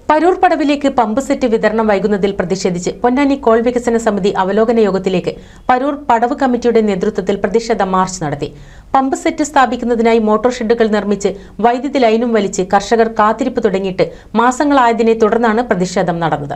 Parur പടവിലേക്ക് pump set വിതരണം വൈകുന്നതിൽ പ്രതിഷേധിച്ച് Ponnani call വികസന സമിതി അവലോകന യോഗത്തിലേക്ക് പരൂർ പടവ് കമ്മിറ്റിയുടെ നേതൃത്വത്തിൽ പ്രതിഷേധ മാർച്ച് നടത്തി. പമ്പ് സെറ്റ് സ്ഥാപിക്കുന്നതിനായി മോട്ടോർ ഷെഡുകൾ നിർമ്മിച്ച് വൈദ്യുതി ലൈനും വലിച്ച് കർഷകർ കാത്തിരിപ്പ് തുടങ്ങിയിട്ട് മാസങ്ങളായതിനെ തുടർന്നാണ് പ്രതിഷേധം നടന്നത്.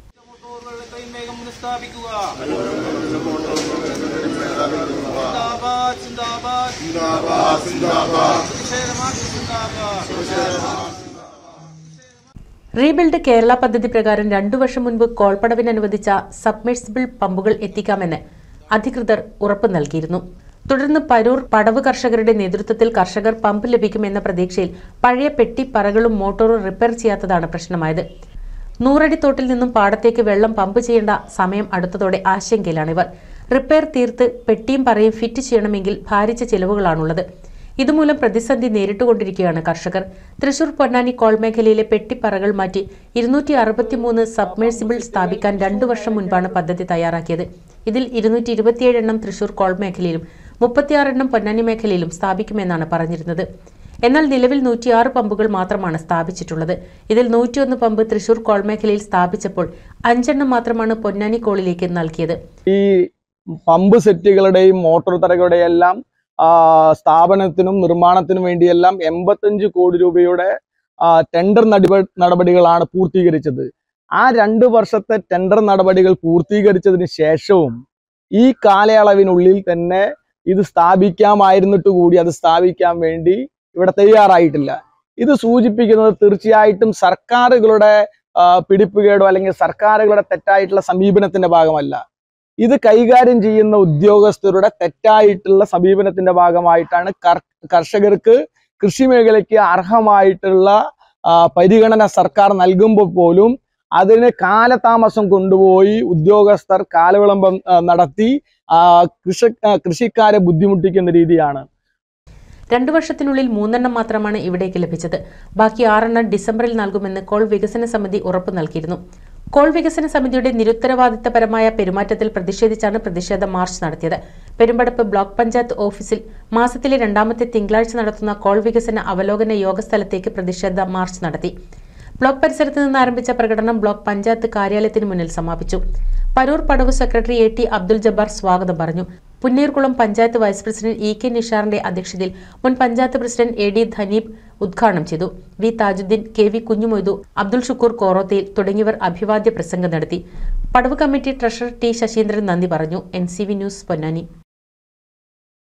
റീബിൽഡ് കേരള പദ്ധതി പ്രകാരം 2 വർഷം മുൻപ് കോൾപടവിന് അനുവദിച്ച സബ്മെർസിബിൾ പമ്പുകൾ എത്തിക്കാമെന്ന് അധികൃതർ ഉറപ്പ് നൽകിയിരുന്നു. തുടർന്ന് പരൂർ പടവ് കർഷകരുടെ നേതൃത്വത്തിൽ കർഷകർ പമ്പ് ലഭിക്കുമെന്ന പ്രതീക്ഷയിൽ പഴയ പെട്ടി പറകളും മോട്ടോറും റിപ്പയർ ചെയ്യാത്തതാണ് പ്രശ്നമായത്. 100 അടി തോട്ടിൽ നിന്നും പാടത്തേക്ക് വെള്ളം പമ്പ് ചെയ്യേണ്ട സമയം അടുത്തതോടെ ആശങ്കയിലാണിവർ. റിപ്പയർ തീർത്ത് പെട്ടിയും പറയും ഫിറ്റ് ചെയ്യണമെങ്കിൽ ഭാരിച്ച ചെലവുകളാണുള്ളത്. ഇതുമൂലം പ്രതിസന്ധി നേരിട്ടുകൊണ്ടിരിക്കുകയാണ് കർഷകർ. തൃശൂർ പൊന്നാനി കോൾ മേഖലയിലെ പെട്ടിപ്പറകൾ മാറ്റി 263 സബ്മെർസിബിൾ സ്ഥാപിക്കാൻ 2 വർഷം മുൻപാണ് പദ്ധതി തയ്യാറാക്കിയത്. ഇതിൽ 227 എണ്ണം തൃശൂർ കോൾ മേഖലയിലും 36 എണ്ണം പൊന്നാനി മേഖലയിലും സ്ഥാപിക്കുമെന്നാണ് പറഞ്ഞിരുന്നത്. എന്നാൽ നിലവിൽ 106 പമ്പുകൾ മാത്രമാണ് സ്ഥാപിച്ചിട്ടുള്ളത്. ഇതിൽ 101 പമ്പ് തൃശൂർ കോൾ മേഖലയിൽ സ്ഥാപിച്ചപ്പോൾ 5 എണ്ണം മാത്രമാണ് പൊന്നാനി കോളിലേക്ക് നൽകിയത്. ഈ പമ്പ് സെറ്റുകളുടെയും മോട്ടോർ തറകളുടെയും എല്ലാം സ്ഥാപനത്തിനും നിർമ്മാണത്തിനും വേണ്ടിയെല്ലാം 85 കോടി രൂപയുടെ ടെൻഡർ നടപടികളാണ് പൂർത്തീകരിച്ചത്. ആ 2 വർഷത്തെ ടെൻഡർ നടപടികൾ പൂർത്തീകരിച്ചതിന് ശേഷവും ഈ കാലയളവിനുള്ളിൽ തന്നെ ഇത് സ്ഥാപിക്കാമായിരുന്നിട്ട് കൂടി അത് സ്ഥാപിക്കാൻ വേണ്ടി ഇവിടെ തയ്യാറായിട്ടില്ല. ഇത് സൂചിപ്പിക്കുന്നത് തീർച്ചയായിട്ടും സർക്കാരുകളുടെ പിടിപ്പുകേടോ അല്ലെങ്കിൽ സർക്കാരുകളുടെ തെറ്റായിട്ടുള്ള സമീപനത്തിന്റെ ഭാഗമല്ല. ഇത് കൈകാര്യം ചെയ്യുന്ന ഉദ്യോഗസ്ഥരുടെ തെറ്റായിട്ടുള്ള സമീപനത്തിന്റെ ഭാഗമായിട്ടാണ് കർഷകർക്ക് കൃഷി മേഖലയ്ക്ക് അർഹമായിട്ടുള്ള പരിഗണന സർക്കാർ നൽകുമ്പോൾ പോലും അതിന് കാലതാമസം കൊണ്ടുപോയി ഉദ്യോഗസ്ഥർ കാലവിളംബം നടത്തി കൃഷിക്കാരെ ബുദ്ധിമുട്ടിക്കുന്ന രീതിയാണ്. 2 വർഷത്തിനുള്ളിൽ 3 എണ്ണം മാത്രമാണ് ഇവിടേക്ക് ലഭിച്ചത്. ബാക്കി 6 എണ്ണം ഡിസംബറിൽ നൽകുമെന്ന് കോൾ വികസന സമിതി ഉറപ്പ് നൽകിയിരുന്നു. കോൾ വികസന സമിതിയുടെ നിരുത്തരവാദിത്തപരമായ പെരുമാറ്റത്തിൽ പ്രതിഷേധിച്ചാണ് പ്രതിഷേധ മാർച്ച് നടത്തിയത്. പെരുമ്പടപ്പ് ബ്ലോക്ക് പഞ്ചായത്ത് ഓഫീസിൽ മാസത്തിലെ 2ാമത്തെ തിങ്കളാഴ്ച നടത്തുന്ന കോൾ വികസന അവലോകന യോഗ സ്ഥലത്തേക്ക് പ്രതിഷേധ മാർച്ച് നടത്തി. ബ്ലോക്ക് പരിസരത്ത് നിന്ന് ആരംഭിച്ച പ്രകടനം ബ്ലോക്ക് പഞ്ചായത്ത് കാര്യാലയത്തിന് മുന്നിൽ സമാപിച്ചു. പരൂർ പടവ് സെക്രട്ടറി AT അബ്ദുൽ ജബ്ബാർ സ്വാഗതം പറഞ്ഞു. Punneerkulam panchayat vice president EK നിഷാറിന്റെ അധ്യക്ഷതയിൽ മുൻ പഞ്ചായത്ത് പ്രസിഡന്റ് AD ധനീബ് ഉദ്ഘാടനം ചെയ്തു. V താജുദ്ദീൻ, KV കുഞ്ഞുമൊയ്തു, അബ്ദുൽ ഷുക്കൂർ കോറോത്തയിൽ തുടങ്ങിയവർ അഭിവാദ്യ പ്രസംഗം നടത്തി. പടവ് കമ്മിറ്റി ട്രഷറർ T ശശീന്ദ്രൻ നന്ദി പറഞ്ഞു. NCV news Ponnani.